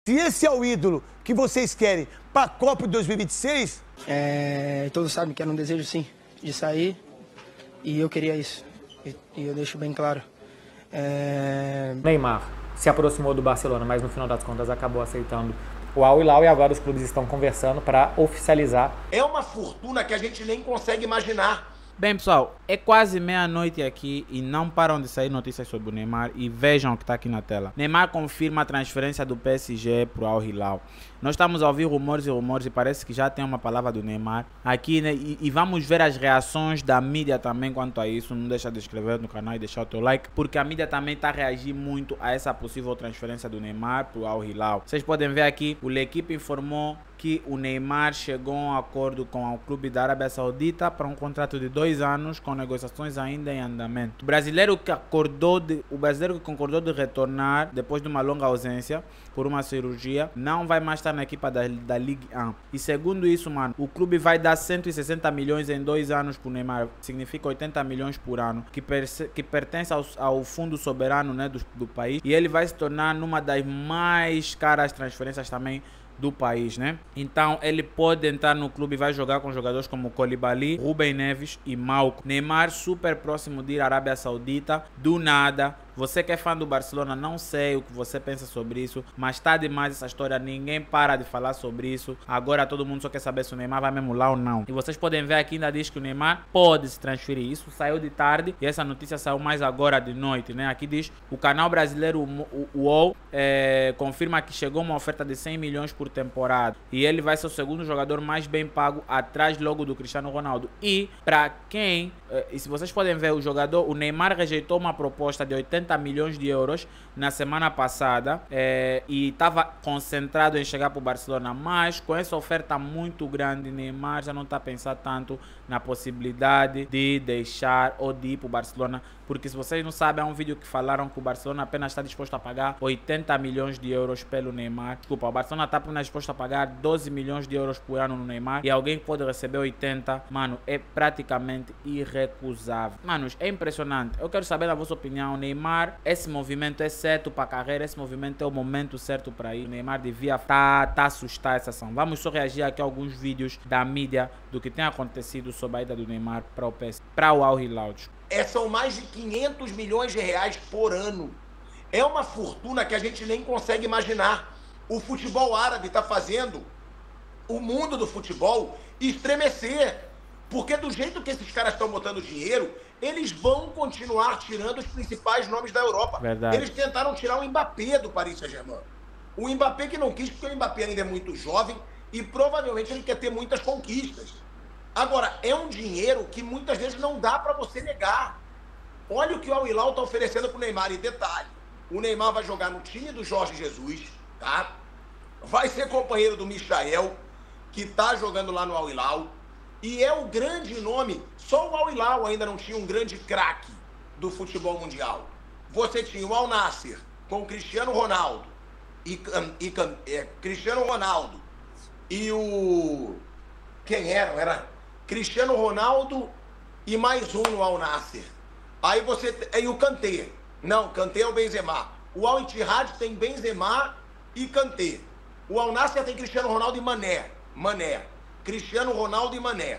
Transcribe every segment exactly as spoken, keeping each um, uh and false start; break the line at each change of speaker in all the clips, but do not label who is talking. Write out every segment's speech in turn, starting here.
Se esse é o ídolo que vocês querem para a Copa de dois mil e vinte e seis...
É, todos sabem que era um desejo, sim, de sair. E eu queria isso. E, e eu deixo bem claro. É...
Neymar se aproximou do Barcelona, mas no final das contas acabou aceitando o Al Hilal e agora os clubes estão conversando para oficializar.
É uma fortuna que a gente nem consegue imaginar.
Bem, pessoal, é quase meia-noite aqui e não param de sair notícias sobre o Neymar e vejam o que está aqui na tela. Neymar confirma a transferência do P S G para o Al Hilal. Nós estamos a ouvir rumores e rumores e parece que já tem uma palavra do Neymar aqui, né? E, e vamos ver as reações da mídia também quanto a isso. Não deixa de inscrever no canal e deixar o teu like, porque a mídia também está a reagir muito a essa possível transferência do Neymar para o Al Hilal. Vocês podem ver aqui, o L'Equipe informou que o Neymar chegou a um acordo com o clube da Arábia Saudita para um contrato de dois anos com negociações ainda em andamento. O brasileiro que acordou de, o brasileiro que concordou de retornar depois de uma longa ausência por uma cirurgia não vai mais estar na equipa da, da Ligue um. E segundo isso, mano, o clube vai dar cento e sessenta milhões em dois anos para o Neymar, significa oitenta milhões por ano, que, perce, que pertence ao, ao fundo soberano, né, do, do país, e ele vai se tornar numa das mais caras transferências também do país, né? Então ele pode entrar no clube e vai jogar com jogadores como Koulibaly, Rubem Neves e Malcom. Neymar super próximo de ir à Arábia Saudita, do nada. Você que é fã do Barcelona, não sei o que você pensa sobre isso, mas tá demais essa história, ninguém para de falar sobre isso. Agora todo mundo só quer saber se o Neymar vai mesmo lá ou não. E vocês podem ver aqui, ainda diz que o Neymar pode se transferir. Isso saiu de tarde e essa notícia saiu mais agora de noite, né? Aqui diz, o canal brasileiro o U O L é, confirma que chegou uma oferta de cem milhões por temporada. E ele vai ser o segundo jogador mais bem pago, atrás logo do Cristiano Ronaldo. E para quem, é, e se vocês podem ver, o jogador, o Neymar rejeitou uma proposta de oitenta milhões de euros na semana passada é, e estava concentrado em chegar para o Barcelona, mas com essa oferta muito grande, Neymar já não está a pensar tanto na possibilidade de deixar ou de ir para o Barcelona, porque se vocês não sabem, há um vídeo que falaram que o Barcelona apenas está disposto a pagar oitenta milhões de euros pelo Neymar. Desculpa, o Barcelona está apenas disposto a pagar doze milhões de euros por ano no Neymar e alguém que pode receber oitenta, mano, é praticamente irrecusável. Manos, é impressionante. Eu quero saber a vossa opinião. Neymar, esse movimento é certo para a carreira, esse movimento é o momento certo para ir. O Neymar devia tá, tá assustar essa ação. Vamos só reagir aqui a alguns vídeos da mídia do que tem acontecido sobre a ida do Neymar para o P S, para o Al Hilal.
É, são mais de quinhentos milhões de reais por ano. É uma fortuna que a gente nem consegue imaginar. O futebol árabe está fazendo o mundo do futebol estremecer. Porque do jeito que esses caras estão botando dinheiro, eles vão continuar tirando os principais nomes da Europa.
Verdade.
Eles tentaram tirar o Mbappé do Paris Saint-Germain. O Mbappé que não quis, porque o Mbappé ainda é muito jovem e provavelmente ele quer ter muitas conquistas. Agora, é um dinheiro que muitas vezes não dá para você negar. Olha o que o Al Hilal está oferecendo para o Neymar. E detalhe, o Neymar vai jogar no time do Jorge Jesus, tá? Vai ser companheiro do Michael, que está jogando lá no Al Hilal. E é o grande nome. Só o Al Hilal ainda não tinha um grande craque do futebol mundial. Você tinha o Al Nassr com o Cristiano Ronaldo. E, e é, Cristiano Ronaldo. E o... Quem era? Era... Cristiano Ronaldo e mais um no Al Nassr. Aí você... E o Kanté. Não, Kanté é o Benzema. O Al Ittihad tem Benzema e Kanté. O Al Nassr tem Cristiano Ronaldo e Mané. Mané. Cristiano Ronaldo e Mané.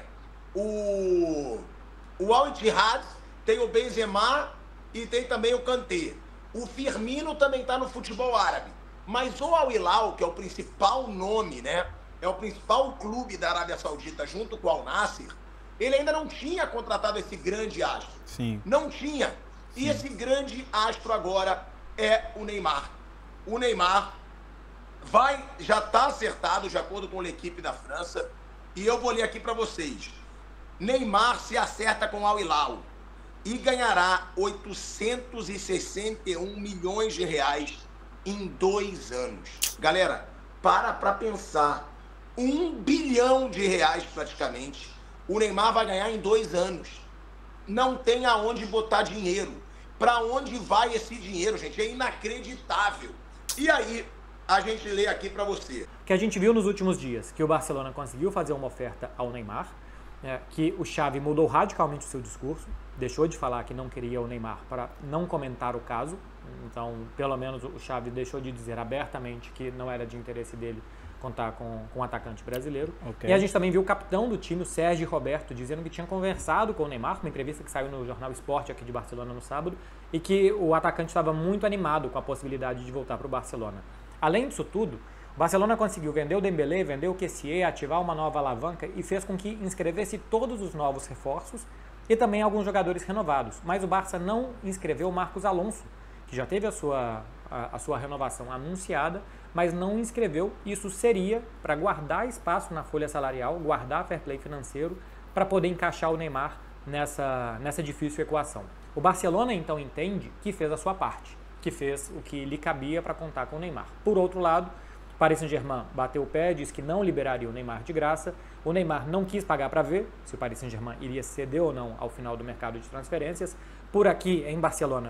O... O Al Ittihad tem o Benzema e tem também o Kanté. O Firmino também está no futebol árabe. Mas o Al Hilal, que é o principal nome, né? É o principal clube da Arábia Saudita junto com o Al Nassr, ele ainda não tinha contratado esse grande astro.
Sim.
Não tinha. E Sim. esse grande astro agora é o Neymar. O Neymar vai, já está acertado de acordo com a equipe da França. E eu vou ler aqui para vocês. Neymar se acerta com o Al Hilal e ganhará oitocentos e sessenta e um milhões de reais em dois anos. Galera, para para pensar. Um bilhão de reais praticamente o Neymar vai ganhar em dois anos. Não tem aonde botar dinheiro. Para onde vai esse dinheiro, gente? É inacreditável. E aí, a gente lê aqui para você.
Que a gente viu nos últimos dias, que o Barcelona conseguiu fazer uma oferta ao Neymar, é, que o Xavi mudou radicalmente o seu discurso, deixou de falar que não queria o Neymar para não comentar o caso. Então, pelo menos o Xavi deixou de dizer abertamente que não era de interesse dele contar com, com um atacante brasileiro. Okay. E a gente também viu o capitão do time, o Sérgio Roberto, dizendo que tinha conversado com o Neymar, uma entrevista que saiu no Jornal Esporte aqui de Barcelona no sábado, e que o atacante estava muito animado com a possibilidade de voltar para o Barcelona. Além disso tudo, o Barcelona conseguiu vender o Dembélé, vender o Kessié, ativar uma nova alavanca e fez com que inscrevesse todos os novos reforços e também alguns jogadores renovados. Mas o Barça não inscreveu o Marcos Alonso, que já teve a sua, a, a sua renovação anunciada, mas não inscreveu. Isso seria para guardar espaço na folha salarial, guardar fair play financeiro, para poder encaixar o Neymar nessa, nessa difícil equação. O Barcelona, então, entende que fez a sua parte, que fez o que lhe cabia para contar com o Neymar. Por outro lado, o Paris Saint-Germain bateu o pé, disse que não liberaria o Neymar de graça. O Neymar não quis pagar para ver se o Paris Saint-Germain iria ceder ou não ao final do mercado de transferências. Por aqui, em Barcelona,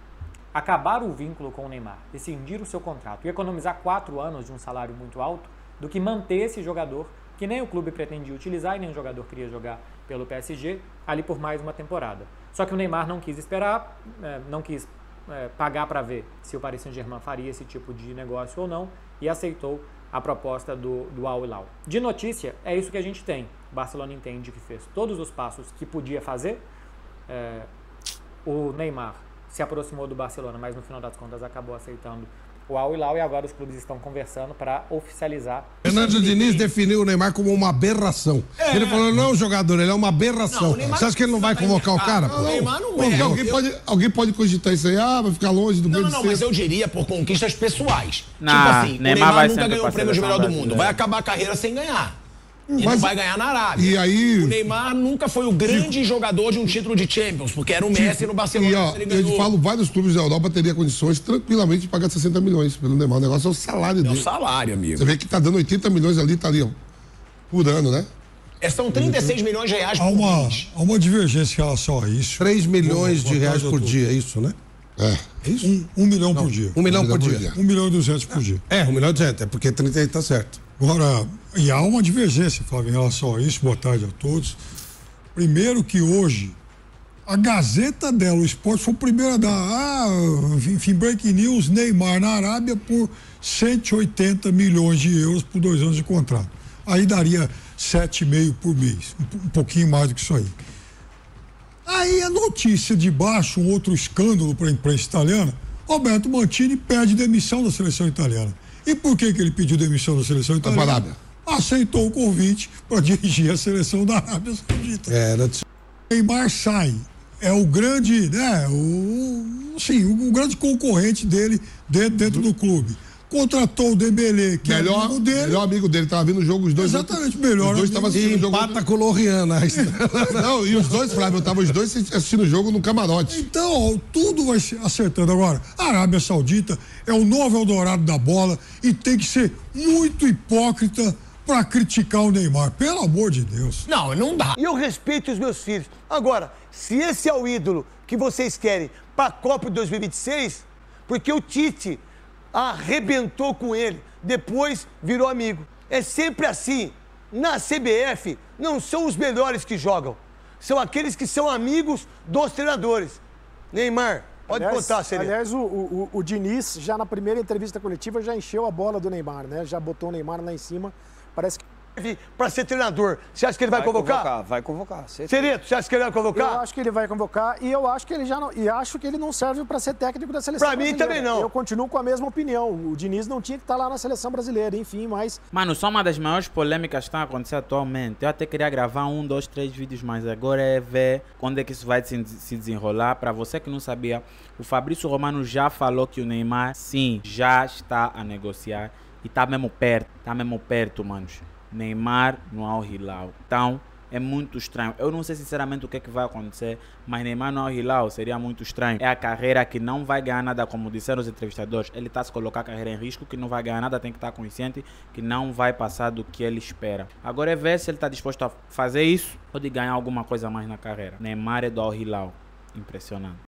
acabar o vínculo com o Neymar, rescindir o seu contrato e economizar quatro anos de um salário muito alto do que manter esse jogador, que nem o clube pretendia utilizar e nem o jogador queria jogar pelo P S G, ali por mais uma temporada. Só que o Neymar não quis esperar, não quis pagar para ver se o Paris Saint-Germain faria esse tipo de negócio ou não, e aceitou a proposta do, do Al Hilal. De notícia, é isso que a gente tem. O Barcelona entende que fez todos os passos que podia fazer. É, o Neymar se aproximou do Barcelona, mas no final das contas acabou aceitando o Al Hilal, e agora os clubes estão conversando para oficializar.
Fernando Diniz definiu o Neymar como uma aberração. É. Ele falou, não, jogador, ele é uma aberração. Não, você acha que ele não vai convocar o cara? Não, o Neymar não Pô, é. Alguém, eu... pode, alguém pode cogitar isso aí, ah, vai ficar longe do
Não,
grande
não, não, mas eu diria por conquistas pessoais.
Não,
tipo assim,
Neymar,
o Neymar
vai
nunca ganhou o prêmio de melhor do mundo.
brasileira.
Vai acabar a carreira sem ganhar. E
Mas,
não vai ganhar na Arábia.
E aí...
O Neymar nunca foi o grande Fico... jogador de um título de Champions, porque era o Messi Fico... no Barcelona.
E, ó, eu falo, vários clubes da Europa teriam condições tranquilamente de pagar sessenta milhões pelo Neymar. O negócio é o salário
é
dele.
É o salário, amigo.
Você vê que tá dando oitenta milhões ali, tá ali, ó, por ano, né?
É, são trinta e seis milhões de reais por
há uma,
mês.
Há uma divergência em relação a isso.
três milhões de reais por dia, é isso, né? É. É isso?
Um, um milhão Não, por dia.
Um milhão, um milhão por, por dia. dia.
Um milhão e duzentos por dia.
É, um milhão e duzentos, é porque trinta e oito tá certo.
Agora, e há uma divergência, Flávio, em relação a isso. Boa tarde a todos. Primeiro que hoje, a Gazeta dela, o Esporte, foi o primeiro a dar, ah, enfim, breaking news, Neymar na Arábia por cento e oitenta milhões de euros por dois anos de contrato. Aí daria sete vírgula cinco por mês, um, um pouquinho mais do que isso aí. Aí a notícia de baixo, um outro escândalo para a imprensa italiana, Roberto Mantini pede demissão da seleção italiana. E por que, que ele pediu demissão da seleção italiana? Aceitou o convite para dirigir a seleção da Arábia Saudita.
É, era...
Neymar sai. É o grande, né, o, sim, o, o grande concorrente dele dentro, dentro do clube. Contratou o Dembélé, que
melhor,
é amigo dele.
Melhor amigo dele, tava vindo o jogo, os dois...
Exatamente, melhor
Os dois estavam assistindo o jogo...
Empata com o Loriana.
Não, e os dois, Flávio, estavam os dois assistindo o jogo no camarote.
Então, ó, tudo vai se acertando. Agora, a Arábia Saudita é o novo Eldorado da bola e tem que ser muito hipócrita para criticar o Neymar. Pelo amor de Deus.
Não, não dá.
E eu respeito os meus filhos. Agora, se esse é o ídolo que vocês querem para a Copa de dois mil e vinte e seis, porque o Tite arrebentou com ele, depois virou amigo. É sempre assim. Na C B F, não são os melhores que jogam, são aqueles que são amigos dos treinadores. Neymar, pode
aliás,
contar, Serena.
Aliás, o, o, o Diniz, já na primeira entrevista coletiva, já encheu a bola do Neymar, né? Já botou o Neymar lá em cima. Parece que...
Para ser treinador, você acha que ele vai, vai convocar?
convocar? Vai convocar,
Sereto, você acha que ele vai convocar?
Eu acho que ele vai convocar e eu acho que ele já não, e acho que ele não serve para ser técnico da seleção
Para mim
brasileira.
também não.
Eu continuo com a mesma opinião. O Diniz não tinha que estar lá na seleção brasileira, enfim, mas...
Mano, só uma das maiores polêmicas que estão acontecendo atualmente. Eu até queria gravar um, dois, três vídeos mais. Agora é ver quando é que isso vai se, se desenrolar. Para você que não sabia, o Fabrício Romano já falou que o Neymar, sim, já está a negociar. E tá mesmo perto, tá mesmo perto, manos. Neymar no Al Hilal. Então, é muito estranho. Eu não sei sinceramente o que é que vai acontecer, mas Neymar no Al Hilal seria muito estranho. É a carreira que não vai ganhar nada, como disseram os entrevistadores. Ele está a se colocar a carreira em risco, que não vai ganhar nada, tem que estar consciente que não vai passar do que ele espera. Agora é ver se ele está disposto a fazer isso ou de ganhar alguma coisa a mais na carreira. Neymar é do Al Hilal. Impressionante.